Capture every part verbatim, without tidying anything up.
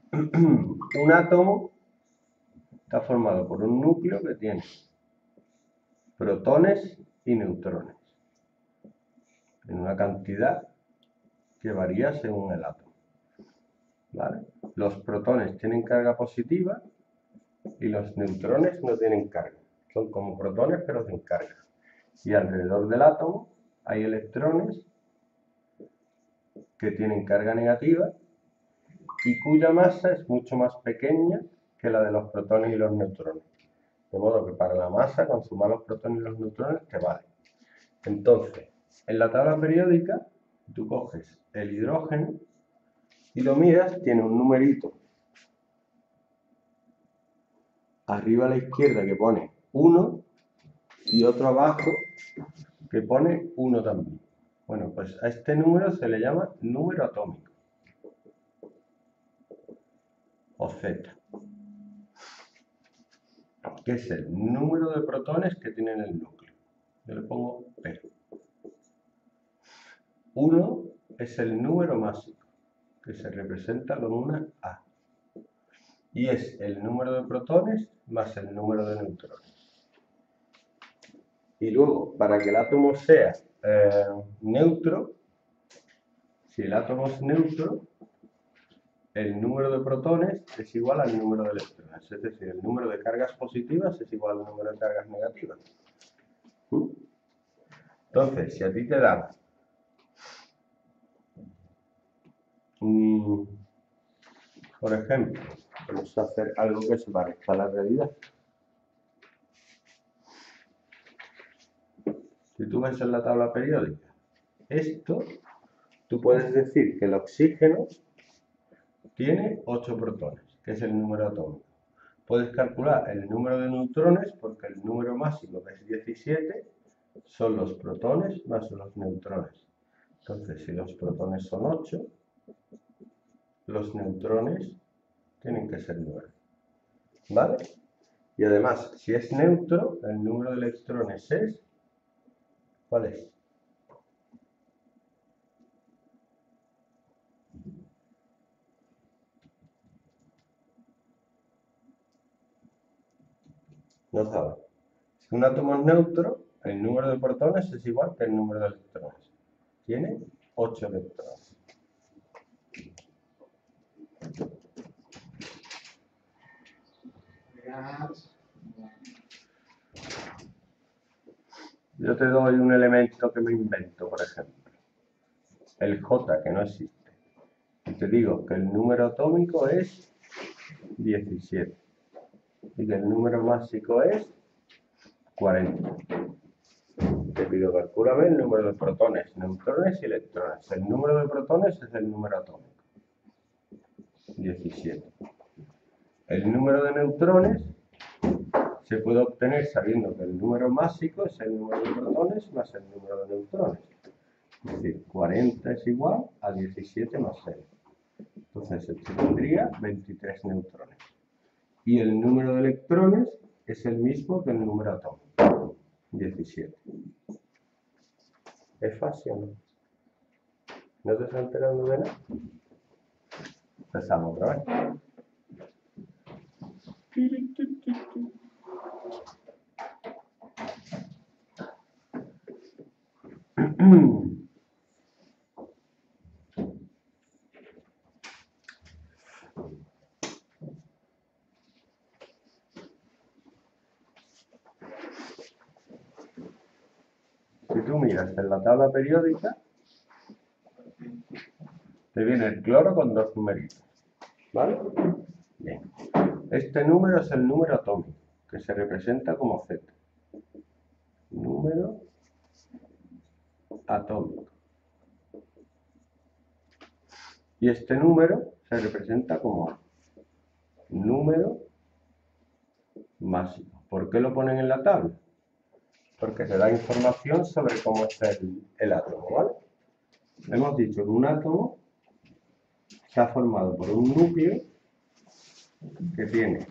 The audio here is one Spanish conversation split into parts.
Un átomo está formado por un núcleo que tiene protones y neutrones en una cantidad que varía según el átomo, ¿vale? Los protones tienen carga positiva y los neutrones no tienen carga. Son como protones pero sin carga. Y alrededor del átomo hay electrones que tienen carga negativa y cuya masa es mucho más pequeña que la de los protones y los neutrones. De modo que para la masa, con sumar los protones y los neutrones, te vale. Entonces, en la tabla periódica, tú coges el hidrógeno y lo miras, tiene un numerito arriba a la izquierda que pone uno y otro abajo que pone uno también. Bueno, pues a este número se le llama número atómico, o Z, que es el número de protones que tiene en el núcleo. Yo le pongo P. uno es el número másico, que se representa con una A. Y es el número de protones más el número de neutrones. Y luego, para que el átomo sea eh, neutro, si el átomo es neutro, el número de protones es igual al número de electrones. Es decir, el número de cargas positivas es igual al número de cargas negativas. Entonces, si a ti te dan um, por ejemplo, vamos a hacer algo que se parezca a la realidad. Si tú ves en la tabla periódica esto, tú puedes decir que el oxígeno tiene ocho protones, que es el número atómico. Puedes calcular el número de neutrones porque el número máximo, que es diecisiete, son los protones más los neutrones. Entonces, si los protones son ocho, los neutrones tienen que ser nueve. ¿Vale? Y además, si es neutro, el número de electrones es... ¿Cuál es? No sabe. Si un átomo es neutro, el número de protones es igual que el número de electrones. Tiene ocho electrones. Yo te doy un elemento que me invento, por ejemplo. El J, que no existe. Y te digo que el número atómico es diecisiete. Y que el número másico es cuarenta. Te pido calcúlame el número de protones, neutrones y electrones. El número de protones es el número atómico. diecisiete. El número de neutrones se puede obtener sabiendo que el número másico es el número de protones más el número de neutrones. Es decir, cuarenta es igual a diecisiete más seis. Entonces, esto tendría veintitrés neutrones. Y el número de electrones es el mismo que el número atómico, diecisiete. ¿Es fácil o no? ¿No te estás enterando de nada? Empezamos otra vez. Si tú miras en la tabla periódica, te viene el cloro con dos numeritos, ¿vale? Bien. Este número es el número atómico, que se representa como Z. Número atómico. Y este número se representa como A. Número másico. ¿Por qué lo ponen en la tabla? Porque te da información sobre cómo es el, el átomo, ¿vale? Hemos dicho que un átomo está formado por un núcleo que tiene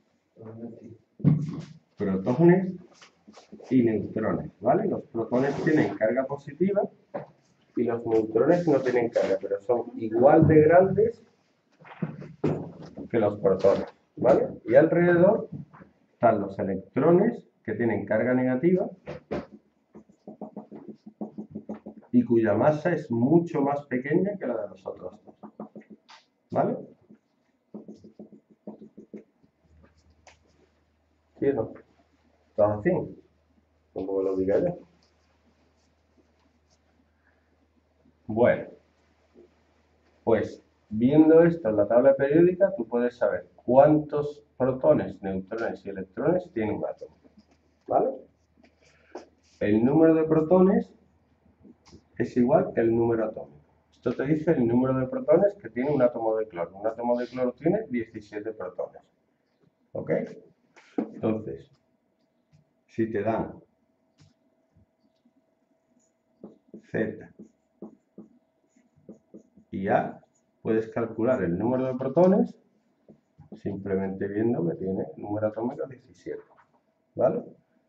protones y neutrones, ¿vale? Los protones tienen carga positiva y los neutrones no tienen carga, pero son igual de grandes que los protones, ¿vale? Y alrededor están los electrones que tienen carga negativa y cuya masa es mucho más pequeña que la de los otros dos, ¿vale? ¿Sí o no? ¿Estás así? Como lo diga yo. Bueno, pues viendo esto en la tabla periódica, tú puedes saber cuántos protones, neutrones y electrones tiene un átomo, ¿vale? El número de protones es igual que el número atómico. Esto te dice el número de protones que tiene un átomo de cloro. Un átomo de cloro tiene diecisiete protones, ¿ok? Entonces, si te dan Z y A, puedes calcular el número de protones simplemente viendo que tiene número atómico diecisiete, ¿vale?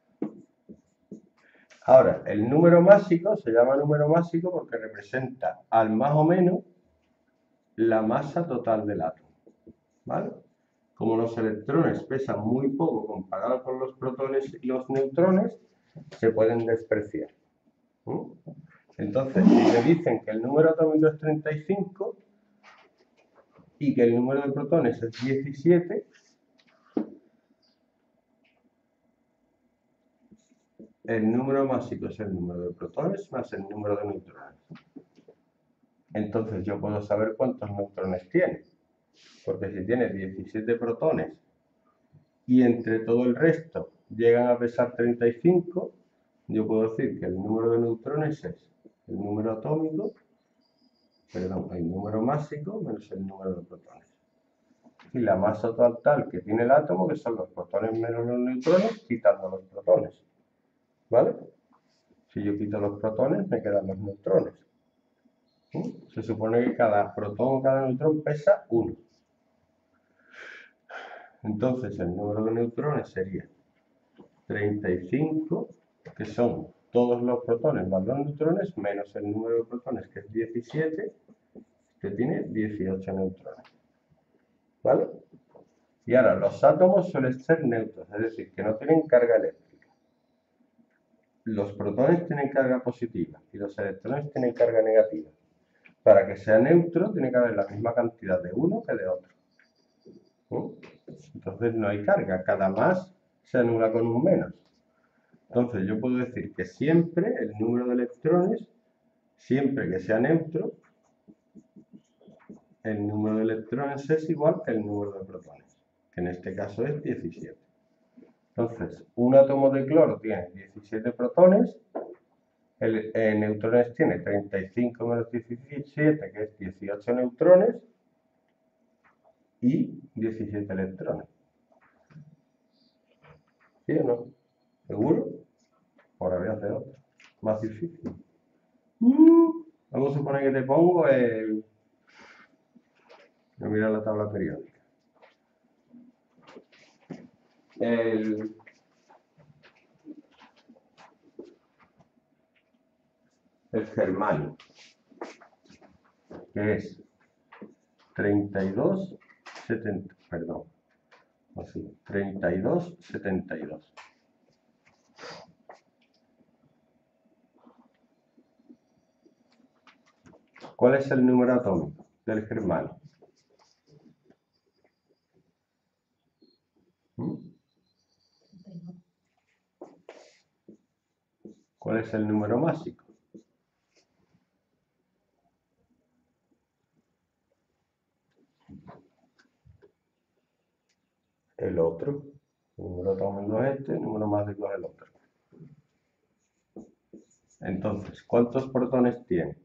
Ahora, el número másico se llama número másico porque representa al más o menos la masa total del átomo, ¿vale? Como los electrones pesan muy poco comparado con los protones y los neutrones, se pueden despreciar. ¿Mm? Entonces, si te dicen que el número atómico es treinta y cinco y que el número de protones es diecisiete, el número másico es el número de protones más el número de neutrones. Entonces yo puedo saber cuántos neutrones tiene, porque si tiene diecisiete protones y entre todo el resto llegan a pesar treinta y cinco, yo puedo decir que el número de neutrones es el número atómico, perdón, el número másico menos el número de protones. Y la masa total que tiene el átomo, que son los protones menos los neutrones, quitando los protones, ¿vale? Si yo quito los protones, me quedan los neutrones. ¿Sí? Se supone que cada protón o cada neutrón pesa uno. Entonces el número de neutrones sería treinta y cinco, que son todos los protones más los neutrones, menos el número de protones, que es diecisiete, que tiene dieciocho neutrones, ¿vale? Y ahora, los átomos suelen ser neutros, es decir, que no tienen carga eléctrica. Los protones tienen carga positiva y los electrones tienen carga negativa. Para que sea neutro, tiene que haber la misma cantidad de uno que de otro. Entonces no hay carga, cada más se anula con un menos. Entonces yo puedo decir que siempre el número de electrones, siempre que sea neutro, el número de electrones es igual que el número de protones, que en este caso es diecisiete. Entonces, un átomo de cloro tiene diecisiete protones, el, el neutrones tiene treinta y cinco menos diecisiete, que es dieciocho neutrones, y diecisiete electrones. ¿Sí o no? ¿Seguro? Ahora voy a hacer otro. Más difícil. Uh, vamos a suponer que te pongo el... Voy a mirar la tabla periódica. El... el germanio, que es treinta y dos, setenta, perdón, así, treinta y dos, setenta y dos. ¿Cuál es el número atómico del germanio? ¿Mm? ¿Cuál es el número másico? El otro. El número atómico es este, el número másico es el otro. Entonces, ¿cuántos protones tiene?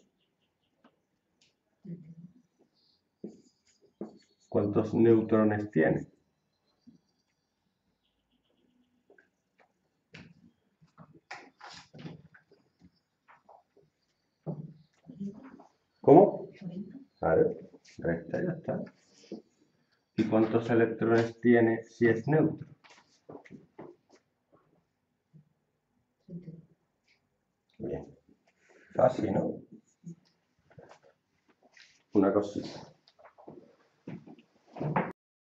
¿Cuántos neutrones tiene? ¿Cómo? Vale, resta, ya está. ¿Y cuántos electrones tiene si es neutro? Bien. Fácil, ¿no? Una cosita.